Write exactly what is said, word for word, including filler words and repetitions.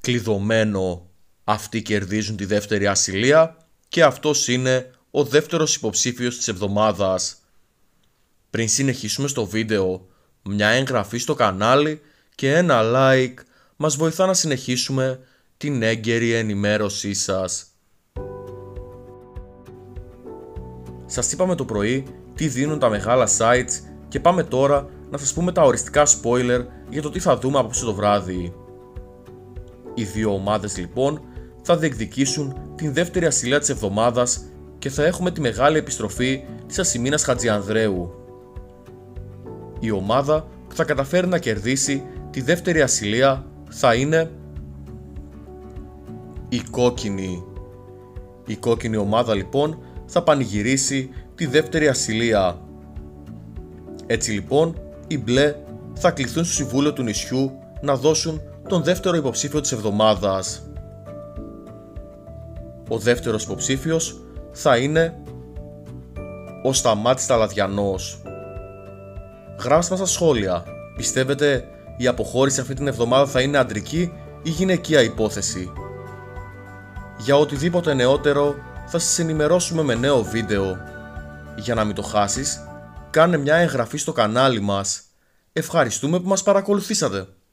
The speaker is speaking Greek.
κλειδωμένο αυτοί κερδίζουν τη δεύτερη ασυλία και αυτός είναι ο δεύτερος υποψήφιος της εβδομάδας. Πριν συνεχίσουμε στο βίντεο, μια εγγραφή στο κανάλι και ένα like μας βοηθά να συνεχίσουμε την έγκαιρη ενημέρωσή σας. Σας είπαμε το πρωί τι δίνουν τα μεγάλα sites και πάμε τώρα να σας πούμε τα οριστικά spoiler για το τι θα δούμε απόψε το βράδυ. Οι δύο ομάδες λοιπόν θα διεκδικήσουν την δεύτερη ασυλία της εβδομάδας και θα έχουμε τη μεγάλη επιστροφή της Ασημίνας Χατζιανδρέου. Η ομάδα που θα καταφέρει να κερδίσει τη δεύτερη ασυλία θα είναι η κόκκινη. Η κόκκινη ομάδα λοιπόν θα πανηγυρίσει τη δεύτερη ασυλία. Έτσι λοιπόν οι μπλε θα κληθούν στο συμβούλιο του νησιού να δώσουν τον δεύτερο υποψήφιο της εβδομάδας. Ο δεύτερος υποψήφιος θα είναι ο Σταμάτης Ταλαδιανός. Γράψτε μας στα σχόλια, πιστεύετε η αποχώρηση αυτή την εβδομάδα θα είναι αντρική ή γυναικεία υπόθεση? Για οτιδήποτε νεότερο θα σας ενημερώσουμε με νέο βίντεο. Για να μην το χάσεις, κάνε μια εγγραφή στο κανάλι μας. Ευχαριστούμε που μας παρακολουθήσατε.